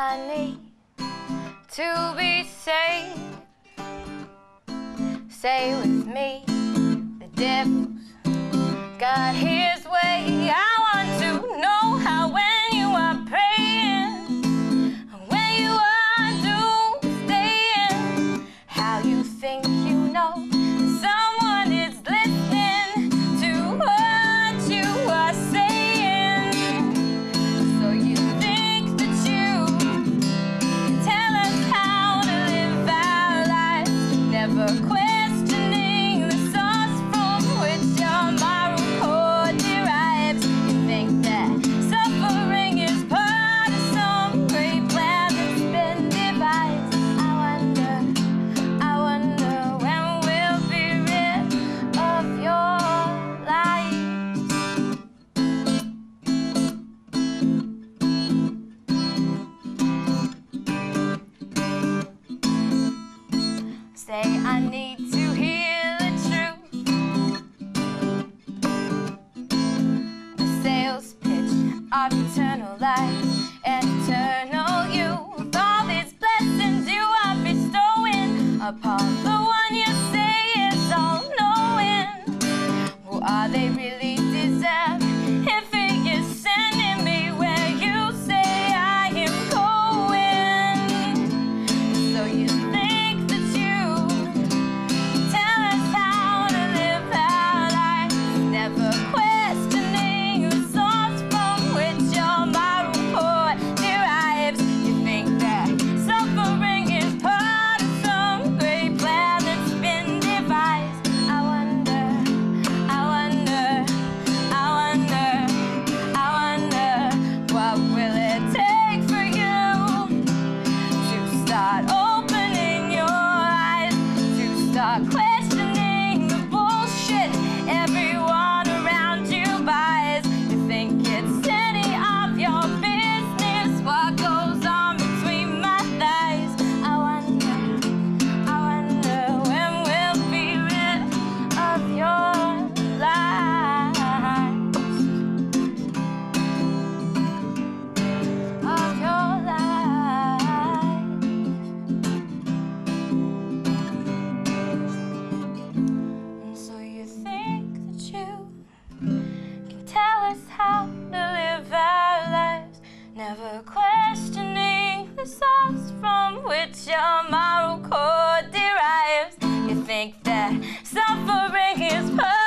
I need to be saved. Say with me, the devil's got his way. I want to know how when you are praying, when you are doomsdaying, how you think you know someone is listening to what you are saying. So you think that you can tell us how to live our lives, never questioning the source from which your moral code derives. You think that suffering is part of some great plan that's been devised. I wonder when we'll be rid of your lies. Say I need to hear the truth, the sales pitch of eternal life and eternal youth. All these blessings you are bestowing upon the one you say is all-knowing. Who are they really deserve if he is sending me where you say I am going? So you think that you tell us how to live our lives, never questioning the source from which your moral code derives. You think that suffering is part of some great plan that's been devised. I wonder what will it take for you to start opening your eyes, to start questioning the bullshit everyone around you buys. You think it's any of your business what goes on between my thighs. I wonder when we'll be rid of your lies, of your lies. And so you think that you can tell us how to live our lives, never questioning the source from which your moral code derives. You think that suffering is part